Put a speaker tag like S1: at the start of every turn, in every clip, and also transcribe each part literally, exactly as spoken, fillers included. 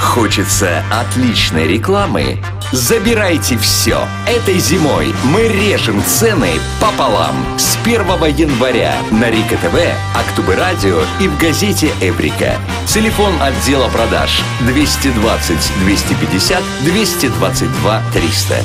S1: Хочется отличной рекламы? Забирайте все. Этой зимой мы режем цены пополам. С первого января на Рика ТВ, Актубе Радио и в газете Эврика. Телефон отдела продаж двести двадцать двести пятьдесят двести двадцать два триста.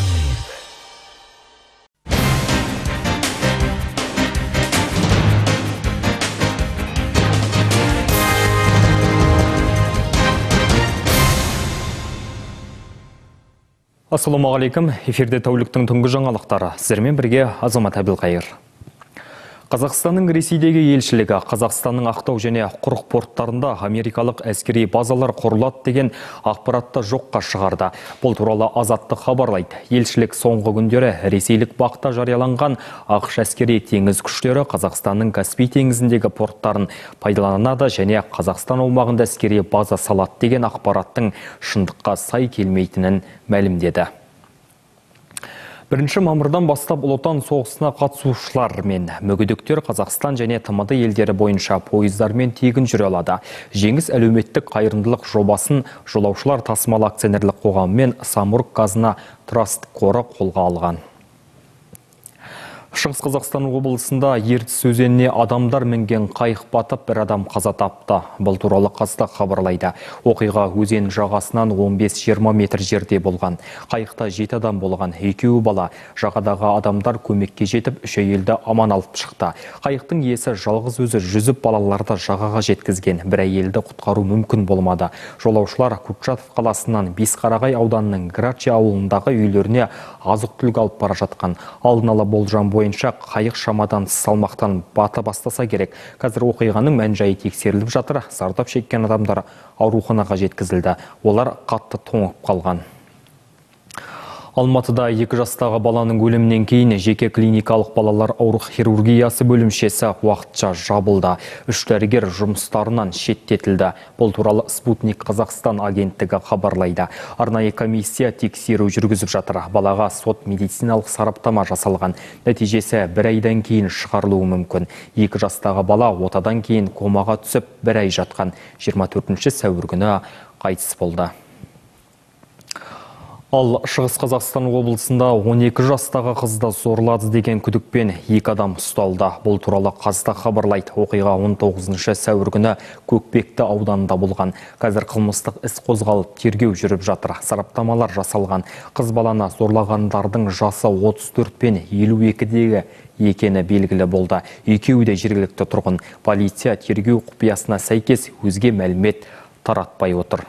S2: Ассаламағалейкум, эфирде тәуліктің түнгі жаңалықтары. Сіздермен бірге Азамат Әбілқайыр. Қазақстанның Ресейдегі елшілігі Қазақстанның Ақтау және Құрық порттарында америкалық әскери базалар құрылады деген ақпаратты жоққа шығарды. Бұл туралы Азаттық хабарлайды. Елшілік соңғы күндері ресейлік бақта жарияланған ақш әскери теңіз күштері Қазақстанның Каспий теңізіндегі порттарын пайдаланады және Қазақстан аумағында әскери база салады деген ақпараттың шындыққа сай келмейтінін мәлімдеді. Бірінші мамырдан бастап Ұлы Отан соғысына қатысушылар мен мүгедектер Қазақстан және тмд елдері бойынша пойыздармен тегін жүре алады. Жеңіс әлеуметтік қайырымдылық жобасын жолаушылар тасымалы акционерлік қоғамы мен Самұрық Қазына Траст қоры қолға алған. Шығыс Қазақстан облысында Ертіс өзеніне адамдар мінген қайық батып, бір адам қаза тапты. Бұл туралы Қазтақ хабарлайды. Оқиға өзен жағасынан он бес жиырма метр жерде болған. Қайықта жеті адам болған, екеуі бала. Жағадағы адамдар көмекке жетіп, үш әйелді аман алып шықты. Қайықтың иесі жалғыз өзі жүзіп балаларды жағаға жеткізген. Бір әйелді құтқару мүмкін болмады. Жолаушылар Курчатов қаласынан Бесқарағай ауданының Грачи ауылындағы үйлеріне азық-түлік алып бара жатқан. Алдын ала болжам бойынша қайық шамадан салмақтан бата бастаса керек. Қазір оқиғаның мән-жайы тексеріліп жатыр. Зардап шеккен адамдар ауруханаға жеткізілді. Олар қатты тоңып қалған. Алматыда екі жастағы баланың өлімінен кейін жеке клиникалық балалар аурух хирургиясы бөлімшесі уақытша жабылды. Үш дәрігер жұмыстарынан шеттетілді. Бұл туралы Спутник Қазақстан агенттігі хабарлайды. Арнайы комиссия тексеру жүргізіп жатыр. Балаға сот медициналық сараптама жасалған. Нәтижесі бір айдан кейін шығарылуы мүмкін. Екі жастағы бала отадан кейін комаға түсіп бір ай жатқан. жиырма төртінші сәуір күні қайтыс болды. Ал Шығыс Қазақстан облысында он екі жастағы қызды зорлады деген күдікпен екі адам ұсталды. Бұл туралы Қазтақ хабарлайды. Оқиға он тоғызыншы сәуір күні Көкпекті ауданында болған. Қазір қылмыстық іс қозғалып, тергеу жүріп жатыр. Сараптамалар жасалған. Қыз баланы зорлағандардың жасы отыз төрт пен елу екідегі екені белгілі болды. Екеуі де жергілікті тұрғын. Полиция тергеу құпиясына сәйкес өзге мәлімет таратпай отыр.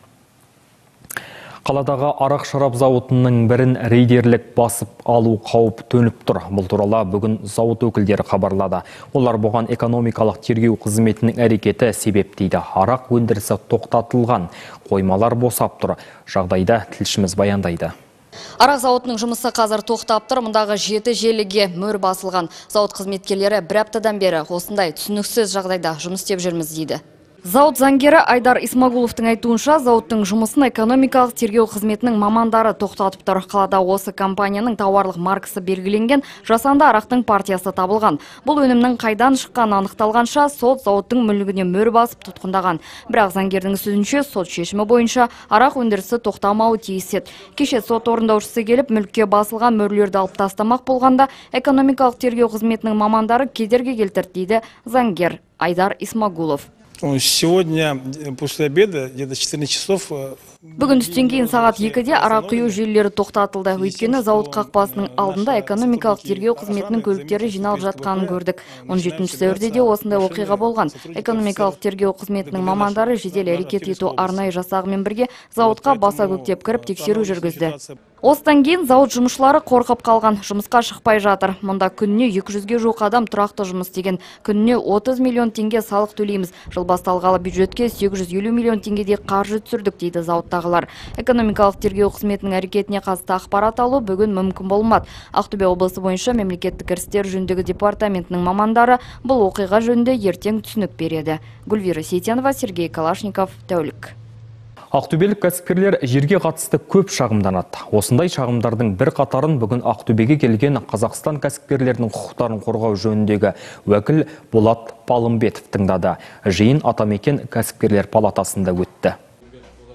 S2: Қаладағы арақ шарап зауытының бірін рейдерлік басып алу қауіп төніп тұр. Бұл туралы бүгін зауыт өкілдері хабарлады. Олар бұған экономикалық тергеу қызметінің әрекеті себеп дейді. Арақ өндірісі тоқтатылған, қоймалар босап тұр. Жағдайда тілшіміз баяндайды.
S3: Арақ зауытының жұмысы қазір тоқтап тұр. Мұндағы жеті желіге мөр басылған. Зауыт қызметкерлері бір аптадан бері осындай түсініксіз жағдайда жұмыс істеп жүрміз дейді. Зауыт заңгері Айдар Исмагуловтың айтуынша, зауыттың жұмысын экономикалық тергеу қызметінің мамандары тоқтатып тұр. Қалада осы компанияның тауарлық маркасы белгіленген жасанды арақтың партиясы табылған. Бұл өнімнің қайдан шыққаны анықталғанша, сот зауыттың мүлігіне мөр басып тұтқындаған. Бірақ заңгердің сөзінше, сот шешімі бойынша арақ өндірісі тоқтамауы тиіс еді. Кеше сот орындаушысы келіп, мүлікке басылған мөрлерді алып тастамақ болғанда, экономикалық тергеу қызметінің мамандары кедергі келтірді дейді заңгер Айдар Исмагулов.
S4: Сегодня после обеда где-то четырнадцать часов.
S3: Бүгін түстен кейін сағат екіде арақ құю желілері тоқтатылды. Өйткені зауыт қақпасының алдында экономикалық тергеу қызметінің көліктері жиналып жатқанын көрдік. он жетінші сәуірде де осындай оқиға болған. Экономикалық тергеу қызметінің мамандары жедел әрекет ету арнайы жасағымен бірге зауытқа баса көктеп кіріп тексеру жүргізді. Осыдан кейін зауыт жұмысшылары қорқып қалған, жұмысқа шықпай жатыр. Мұнда күніне екі жүзге жуық адам тұрақты жұмыс істеген. Күніне отыз миллион теңге салық төлейміз. Жыл басталғалы бюджетке сегіз жүз елу миллион теңгедей қаржы түсірдік дейді зауыттағылар. Экономикалық тергеу қызметінің әрекетіне қатысты ақпарат алу бүгін мүмкін болмады. Ақтөбе облысы бойынша мемлекеттік кірістер жөніндегі департаментінің мамандары бұл оқиға жөнінде ертең түсінік береді. Гүлвира Сейтенова, Сергей Калашников, тәулік.
S2: Ақтөбелік кәсіпкерлер жерге қатысты көп шағымданады. Осындай шағымдардың бір қатарын бүгін Ақтөбеге келген Қазақстан кәсіпкерлерінің құқықтарын қорғау жөніндегі уәкіл Болат Палымбетов тыңдады. Жиын Атамекен кәсіпкерлер палатасында өтті.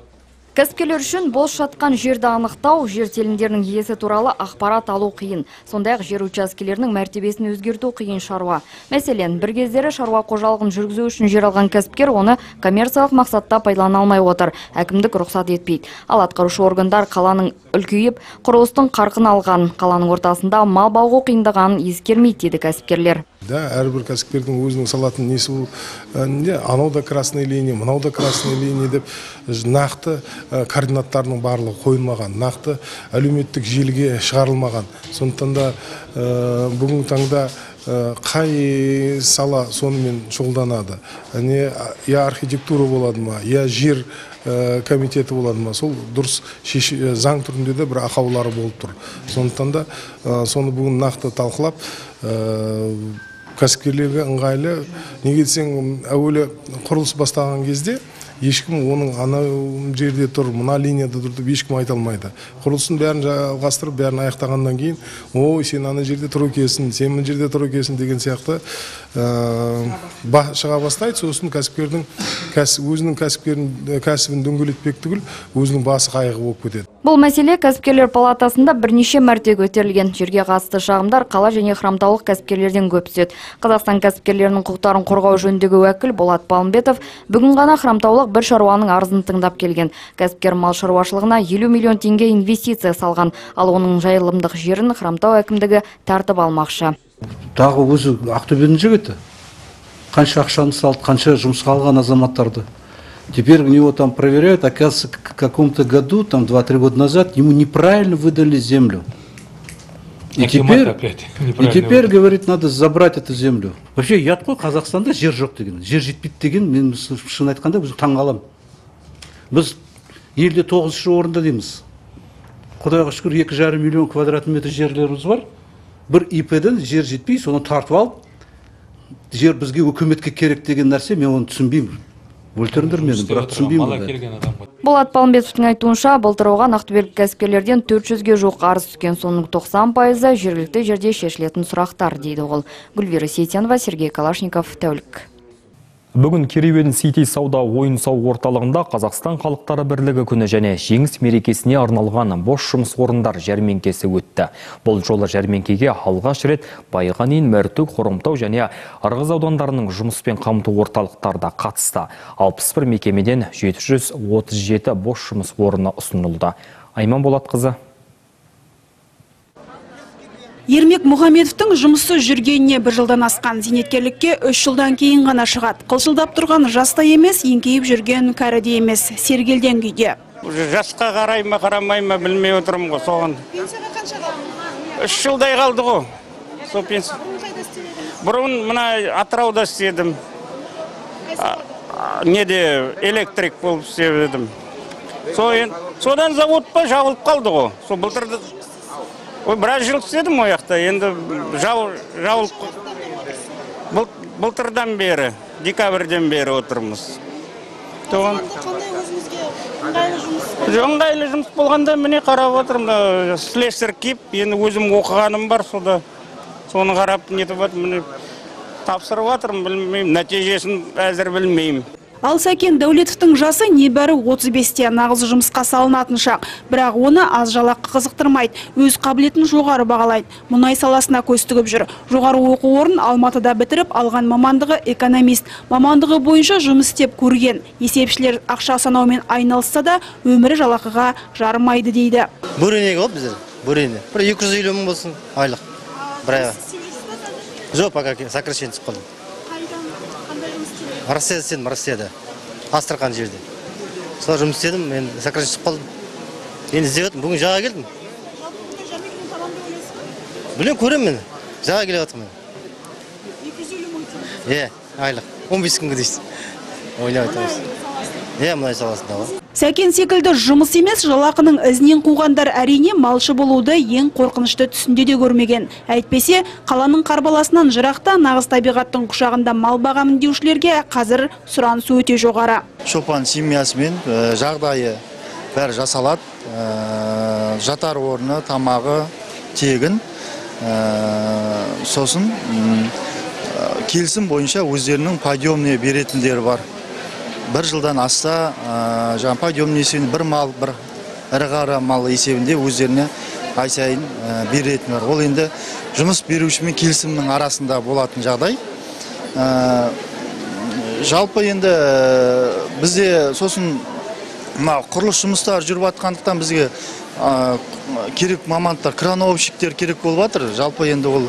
S3: Кәсіпкерлер үшін бос жатқан жерді анықтау, жер телімдерінің иесі туралы ақпарат алу қиын. Сондай-ақ жер учаскелерінің мәртебесін өзгерту қиын шаруа. Мәселен, бір кездері шаруа қожалығын жүргізу үшін жер алған кәсіпкер оны коммерциялық мақсатта пайдалана алмай отыр. Әкімдік рұқсат етпейді. Ал атқарушы органдар қаланың үлкейіп, құрылыстың қарқын алған, қаланың ортасында мал бағу қиындағанын ескермейді деді кәсіпкерлер.
S5: Да, әрбір кәсіпкердің өзінің салатын несі бұл, анау да красный линия, мынау да красный линия деп нақты координаттарының барлығы қойылмаған, нақты әлеуметтік желіге шығарылмаған. Сондықтан да бүгінгі таңда қай сала сонымен шұғылданады. Я архитектура болады ма, я жер комитеті болады ма, сол дұрыс заң түрінде де бір ақаулары болып тұр. Сондықтан да соны бүгін нақты талқылап, кәсіпкерлерге ыңғайлы, неге десең, әуелі құрылыс бастаған кезде ешкім оның ана жерде тұр, мына линияда тұр деп ешкім айта алмайды. Құрылысын бәрін жалғастырып, бәрін аяқтағаннан кейін, ой, сен ана жерде тұр екенсің, сен мына жерде тұр екенсің деген сияқты шыға бастайды. Сосын кәсіпкердің өзінің кәсібін дөңгелетпек түгіл, өзінің басы қайғы болып кетеді.
S3: Бұл мәселе кәсіпкерлер палатасында бірнеше мәрте көтерілген. Жерге қатысты шағымдар қала және храмтаулық кәсіпкерлерден көп түседі. Қазақстан кәсіпкерлерінің құқықтарын қорғау жөніндегі уәкіл Болат Палымбетов бүгін ғана храмтаулық бір шаруаның арызын тыңдап келген. Кәсіпкер мал шаруашылығына елу миллион теңге инвестиция салған, ал оның жайылымдық жерін храмтау әкімдігі тартып алмақшы.
S6: Тағы өзі Ақтөбенің жігіті. Қанша ақшаны салды, қанша жұмысқа алған азаматтарды. Теперь у него там проверяют, оказывается, в каком-то году, там два-три года назад, ему неправильно выдали землю. И теперь, и теперь говорит, надо забрать эту землю. Вообще, я такой, Казахстанда жер жоқ деген. Жер жетпейді деген, мен шын айтқанда біз таң қалам. Біз елде тоғызыншы орында дейміз. Құдайға шүкір, екі жарым миллион квадрат метр жерлеріміз бар. Бір И П-ден жер жетпей, соны тартып алып, жер бізге өкіметке керек деген нәрсе, мен оны түсінбеймін. Өлтіріндір мені, бірақ түсінбеймін.
S3: Болат Палымбетовтың айтуынша, былтыр оған ақтөбелік кәсіпкерлерден төрт жүзге жуық арыз түскен, соның тоқсан пайызы жергілікті жерде шешілетін сұрақтар, дейді ол. Гүлвира Сейтенова, Сергей Калашников, тәулік.
S2: Бүгін Керуен Сити сауда ойын-сауық орталығында Қазақстан халықтары бірлігі күні және жеңіс мерекесіне арналған бос жұмыс орындар жәрмеңкесі өтті. Бұл жолы жәрмеңкеге алғаш рет Байғанин, Мәртөк, Хромтау және Ырғыз аудандарының жұмыспен қамту орталықтарда қатысты. алпыс бір мекемеден жеті жүз отыз жеті бос жұмыс орны ұсынылды. Айман Болатқызы.
S7: Ермек Мұхамедовтың жұмысы жүргеніне бір жылдан асқан, зейнеткерлікке үш жылдан кейін ғана шығады. Қылшылдап тұрған жаста емес, еңкейіп жүрген кәріде емес, сергелден күйде.
S8: Жасқа қарай ма, қарамай ма білмей отырмын ғой, соған.
S7: Пенсияға қанша қалды?
S8: Үш жылдай қалды ғой. Сол пенсия. Бұрын мына Атырауда істедім. Неде электрик болып істедім. Содан завод па жабылып қалды ғой. Сол былтырды Ой, біраз жыл істедім ой жақта, енді жауылып былтырдан бері, декабрьден бері отырмыз.
S7: Қандай өзіңізге ыңғайлы жұмыс?
S8: Ыңғайлы жұмыс болғанда міне қарап отырмын, слесарь киіп, енді өзім оқығаным бар, соны қарап нетіп отыр, міне тапсырып отырмын, білмеймін, нәтижесін әзір білмеймін.
S7: Ал Сәкен Дәулетовтың жасы небәрі отыз бесте, нағыз жұмысқа салынатын шақ. Бірақ оны аз жалақы қызықтырмайды, өз қабілетін жоғары бағалайды. Мұнай саласына көз тігіп жүр. Жоғары оқу орнын Алматыда бітіріп, алған мамандығы экономист. Мамандығы бойынша жұмыс істеп көрген. Есепшілер ақша санаумен айналысса да, өмірі жалақыға жарымайды дейді.
S9: Бөренеге ғой біздер, бөрене. Бір екі жүз елу мың болсын айлық. Бір айға. Жоқ, пока сокращение түсіп қалды. Россияда істедім, Россияда. Астрахан жерде. Сол жұмыс істедім, мен сокращение түсіп қалдым. Енді іздеп жатырмын, бүгін жаға келдім. Білем, көрем мен. Жаға келе жатырмын.
S7: екі жүз елу мың теңге.
S9: Е, айлық. он бес күнге дейсіз. Ойнап отырмыз. Е, мұнай саласында ғой.
S7: Сәкен секілді жұмыс емес, жалақының ізінен қуғандар әрине малшы болуды ең қорқынышты түсінде де көрмеген. Әйтпесе, қаланың қарбаласынан жырақта нағыз табиғаттың құшағында мал бағамын деушілерге қазір сұранысы өте жоғары.
S10: Шопан семьясымен жағдайы бәрі жасалады. Жатар орны, тамағы тегін. Сосын келісім бойынша өздерінің подъемные беретіндері бар. бір жылдан асса жаңа подъемный есебінде бір мал, бір ірі қара мал есебінде өздеріне ай сайын беретін бар. Ол енді жұмыс беруші мен келісімнің арасында болатын жағдай. Жалпы енді бізде сосын құрылыс жұмыстары жүріп атқандықтан бізге керек мамандықтар, крановщиктер керек болып жатыр. Жалпы енді ол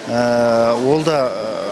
S10: ол да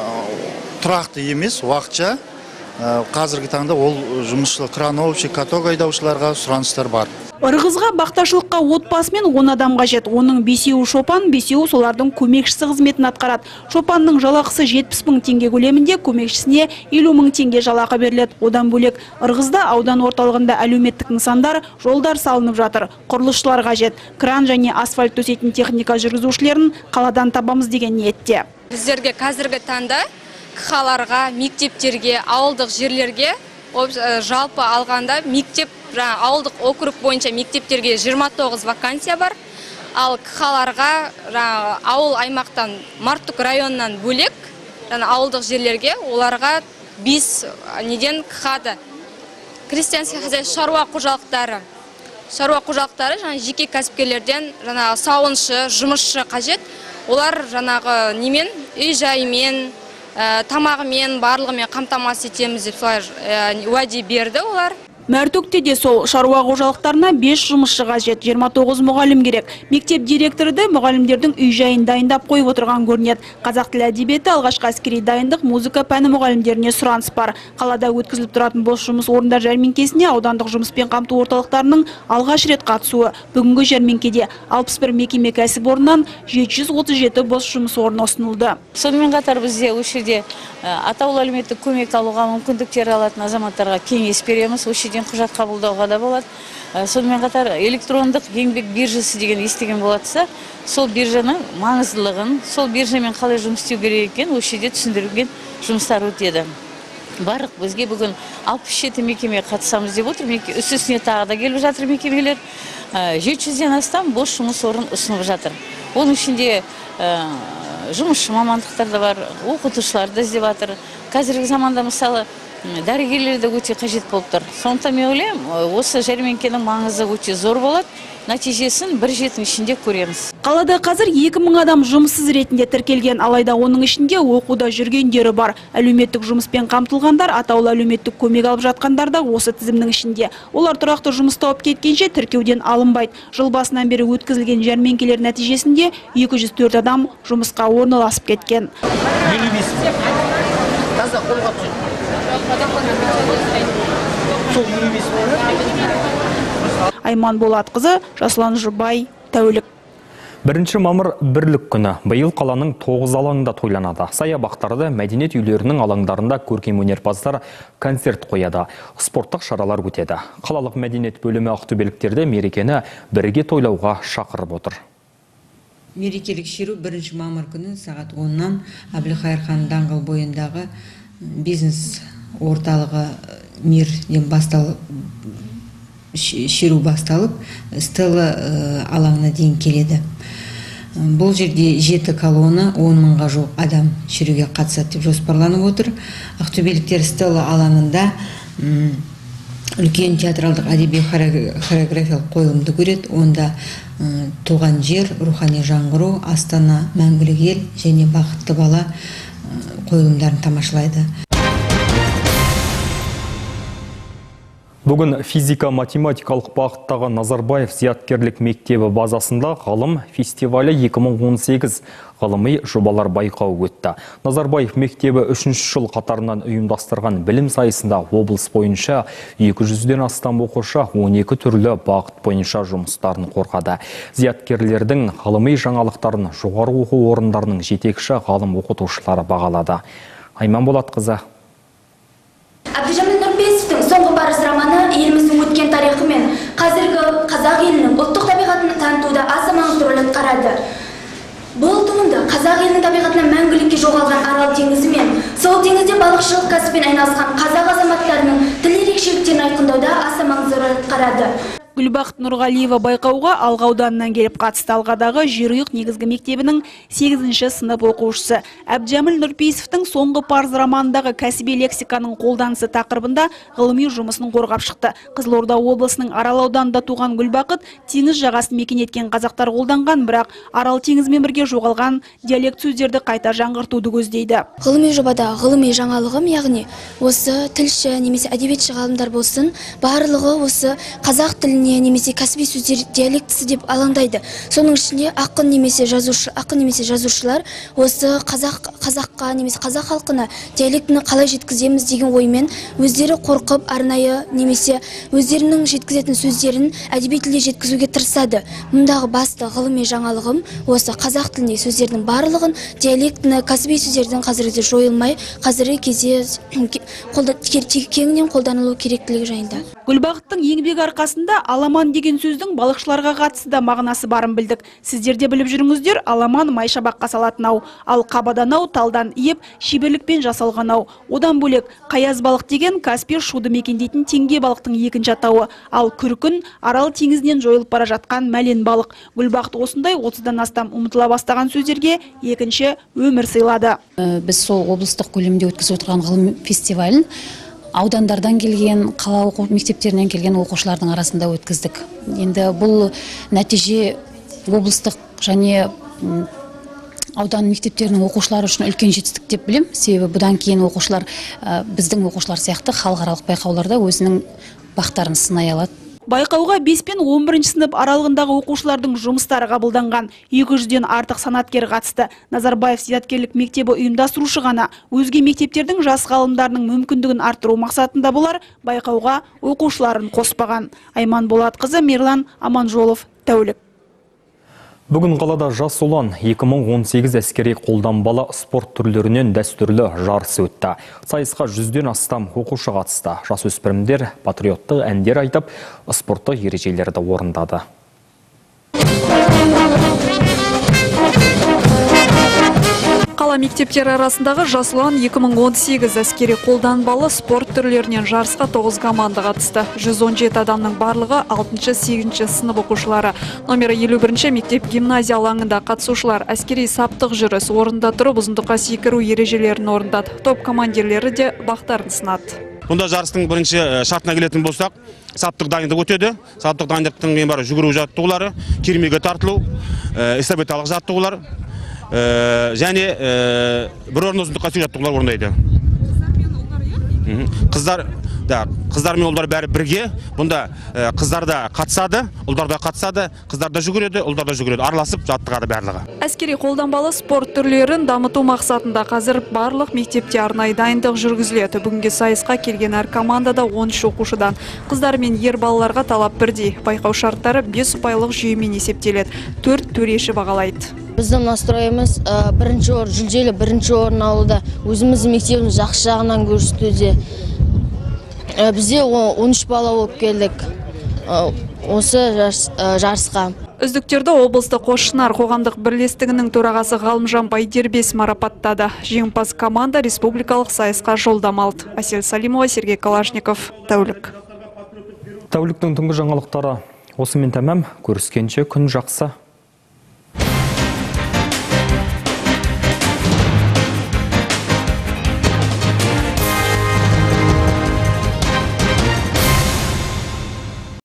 S10: тұрақты емес, уақытша. Қазіргі таңда ол жұмысшылар, крановщик, каток айдаушыларға сұраныстар бар.
S7: Ырғызға бақташылыққа отбасымен он адам қажет. Оның бесеуі шопан, бесеуі солардың көмекшісі қызметін атқарады. Шопанның жалақысы жетпіс мың теңге көлемінде, көмекшісіне елу мың теңге жалақы беріледі. Одан бөлек Ырғызда аудан орталығында әлеуметтік нысандар, жолдар салынып жатыр. Құрылысшылар қажет. Кран және асфальт төсейтін техника жүргізушілерін қаладан табамыз деген ниетте.
S11: Біздерге қазіргі таңда қалаларға, мектептерге, ауылдық жерлерге жалпы алғанда мектеп, ауылдық округ бойынша мектептерге жиырма тоғыз вакансия бар. Ал қалаларға ауыл аймақтан Мартук районынан бөлек ауылдық жерлерге оларға бес неден қады. Крестьянский хозяйство шаруа қожалықтары. Шаруа қожалықтары жеке кәсіпкерлерден сауыншы, жұмысшы қажет. Олар жаңағы немен, үй жайымен, тамағымен, барлығымен қамтамасыз етеміз деп солай уәде берді олар.
S7: Мәртөкте де сол шаруа қожалықтарына бес жұмысшы қажет, жиырма тоғыз мұғалім керек. Мектеп директоры да мұғалімдердің үй жайын дайындап қойып отырған көрінеді. Қазақ тілі әдебиеті, алғашқы әскери дайындық, музыка пәні мұғалімдеріне сұраныс бар. Қалада өткізіліп тұратын бос жұмыс орындар жәрмеңкесіне аудандық жұмыспен қамту орталықтарының алғаш рет қатысуы. Бүгінгі жәрмеңкеде алпыс бір мекеме кәсіпорыннан жеті жүз отыз жеті бос жұмыс орны ұсынылды.
S12: Сонымен қатар бізде осы жерде атаулы әлеуметтік көмек алуға мүмкіндіктер алатын азаматтарға кеңес береміз. Осы жерден құжат қабылдауға да болады. Сонымен қатар электрондық еңбек биржасы деген естіген болатса, сол биржаның маңыздылығын, сол биржамен қалай жұмыс істеу керек екенін осы жерде түсіндірілген жұмыстар өтеді. Барлық бізге бүгін алпыс жеті мекеме қатысамыз деп отыр. Үстісіне тағы да келіп жатыр мекемелер. жеті жүзден астам бос жұмыс орын ұсынып жатыр. Оның ішінде жұмысшы мамандықтар да бар, оқытушылар да іздеп жатыр. Қазіргі заманда мысалы дәрігерлер де өте қажет болып тұр. Сондықтан мен ойлаймын, осы жәрмеңкенің маңызы өте зор болады. Нәтижесін бір жетінің ішінде көреміз.
S7: Қалада қазір екі мың адам жұмыссыз ретінде тіркелген, алайда оның ішінде оқуда жүргендері бар. Әлеуметтік жұмыспен қамтылғандар, атаулы әлеуметтік көмек алып жатқандар да осы тізімнің ішінде. Олар тұрақты жұмыс тауып кеткенше тіркеуден алынбайды. Жыл басынан бері өткізілген жәрмеңкелер нәтижесінде екі жүз төрт адам жұмысқа орналасып кеткен. Айман Болатқызы, Жасұлан Жұбай, тәулік.
S2: Бірінші мамыр бірлік күні. Биыл қаланың тоғыз алаңында тойланады. Саябақтарда, мәдениет үйлерінің алаңдарында көркем өнерпаздар концерт қояды. Спорттық шаралар өтеді. Қалалық мәдениет бөлімі ақтөбеліктерді мерекені бірге тойлауға шақырып отыр.
S13: Мерекелік шеру бірінші мамыр күні сағат оннан Әбілқайыр хан даңғыл бойындағы бизнес орталығы мирден басталып, шеру басталып, Стелла алаңына дейін келеді. Бұл жерде жеті колонна, он мыңға жоқ адам шеруге қатысады деп жоспарланып отыр. Ақтөбеліктер Стелла алаңында үлкен театралдық әдеби хореографиялық қойылымды көреді. Онда туған жер, рухани жаңғыру, Астана, мәңгілік ел және бақытты бала қойылымдарын тамашалайды.
S2: Бүгін физика-математикалық бағыттағы Назарбаев зияткерлік мектебі базасында ғылым фестивалі екі мың он сегіз ғылыми жобалар байқауы өтті. Назарбаев мектебі үшінші жыл қатарынан ұйымдастырған білім сайысында облыс бойынша екі жүзден астам оқушы он екі түрлі бағыт бойынша жұмыстарын қорғады. Зияткерлердің ғылыми жаңалықтарын жоғары оқу орындарының жетекші ғалым оқытушылары бағалады. Айман Болатқызы.
S14: Әбдіжәміл Нұрпейісовтің соңғы парыз романы еліміздің өткен тарихы мен қазіргі қазақ елінің ұлттық табиғатын танытуда аса маңызды рөл атқарады. Бұл туынды қазақ елінің табиғатынан мәңгілікке жоғалған Арал теңізі мен сол теңізде балықшылық кәсіппен айналысқан қазақ азаматтарының тіл ерекшеліктерін айқындауда аса маңызды рөл атқарады.
S7: Гүлбақыт Нұрғалиева байқауға Алға ауданынан келіп қатысты. Алғадағы Жерұйық негізгі мектебінің сегізінші сынып оқушысы. Әбдіжәміл Нұрпейісовтың соңғы парыз романындағы кәсіби лексиканың қолданысы тақырыбында ғылыми жұмысын қорғап шықты. Қызылорда облысының Арал ауданында туған Гүлбақыт теңіз жағасын мекен еткен қазақтар қолданған, бірақ Арал теңізімен бірге жоғалған диалект сөздерді қайта жаңғыртуды көздейді.
S14: Ғылыми жобада ғылыми жаңалығым, яғни осы тілші немесе әдебиетші ғалымдар болсын, барлығы осы қазақ тіліне немесе кәсіби сөздер диалектісі деп алаңдайды. Соның ішінде ақын немесе жазушы, ақын немесе жазушылар осы қазақ қазаққа немесе қазақ халқына диалектіні қалай жеткіземіз деген оймен өздері қорқып, арнайы немесе өздерінің жеткізетін сөздерін әдеби тілде жеткізуге тырысады. Мұндағы басты ғылыми жаңалығым осы қазақ тілінде сөздердің барлығын диалектіні кәсіби сөздердің қазірде жойылмай, қазіргі кезде кеңінен қолданылу керектілігі жайында.
S7: Гүлбақыттың еңбек арқасында аламан деген сөздің балықшыларға қатысты да мағынасы барын білдік. Сіздер де біліп жүріңіздер, аламан майшабаққа салатын ау, ал қабадан ау талдан иіп, шеберлікпен жасалған ау. Одан бөлек қаяз балық деген Каспий шуды мекендейтін теңге балықтың екінші атауы, ал күркін Арал теңізінен жойылып бара жатқан мәлен балық. Гүлбақыт осындай отыздан астам ұмытыла бастаған сөздерге екінші өмір сыйлады.
S15: Біз сол облыстық көлемде өткізіп отырған ғылым фестивалін аудандардан келген, қала оқу мектептерінен келген оқушылардың арасында өткіздік. Енді бұл нәтиже облыстық және аудан мектептерінің оқушылары үшін үлкен жетістік деп білем. Себебі бұдан кейін оқушылар біздің оқушылар сияқты халықаралық байқауларда өзінің бақтарын сынай алады.
S7: Байқауға бес пен он бірінші сынып аралығындағы оқушылардың жұмыстары қабылданған. екі жүзден артық санаткер қатысты. Назарбаев зияткерлік мектебі ұйымдастырушы ғана өзге мектептердің жас ғалымдарының мүмкіндігін арттыру мақсатында болар байқауға оқушыларын қоспаған. Айман Болатқызы, Мерлан Аманжолов, Тәулік.
S2: Бүгін қалада жас ұлан екі мың он сегіз әскери қолданбалы спорт түрлерінен дәстүрлі жарысы өтті. Сайысқа жүзден астам оқушы қатысты. Жасөспірімдер патриоттық әндер айтып, спорттық ережелерді орындады.
S16: Қала мектептері арасындағы жас ұлан екі мың он сегіз әскери қолданбалы спорт түрлерінен жарысқа тоғыз команда қатысты. жүз он жеті адамның барлығы алтыншы сегізінші сынып оқушылары. Номері елу бірінші мектеп гимназия алаңында қатысушылар әскери саптық жүріс, орында тұрып ұзындыққа секіру ережелерін орындады. Топ командирлері де бақтарын сынады.
S17: Бұнда жарыстың бірінші шартына келетін болсақ, саптық дайындық өтеді. Саптық дайындықтың ең бары жүгіру жаттығулары, кермеге тартылу, эстафеталық жаттығулар және бір орын ұзындыққа секіру жаттығулар орындайды. Қыздар да, қыздар мен ұлдар бәрі бірге. Бұнда қыздар да қатысады, ұлдар да қатысады, қыздар да жүгіреді, ұлдар да жүгіреді, араласып жаттығады барлығы.
S16: Әскери қолданбалы спорт түрлерін дамыту мақсатында қазір барлық мектепте арнайы дайындық жүргізіледі. Бүгінгі сайысқа келген әр командада он үш оқушыдан. Қыздар мен ер балаларға талап бірдей. Байқау шарттары бес ұпайлық жүйемен есептеледі. төрт төреші бағалайды.
S18: Біздің настройымыз бірінші орын, жүлделі бірінші орын алуда. Өзіміздің мектебіміз жақсы жағынан көрсетуде. Бізде он үш бала болып келдік осы жарысқа.
S16: Үздіктерді облыстық Қосшынар қоғамдық бірлестігінің төрағасы Ғалымжан Байдербес марапаттады. Жеңімпаз команда республикалық сайысқа жолдама алды. Әсел Салимова, Сергей Калашников, Тәулік.
S2: Тәуліктің түнгі жаңалықтары осымен тәмам. Көріскенше күн жақсы.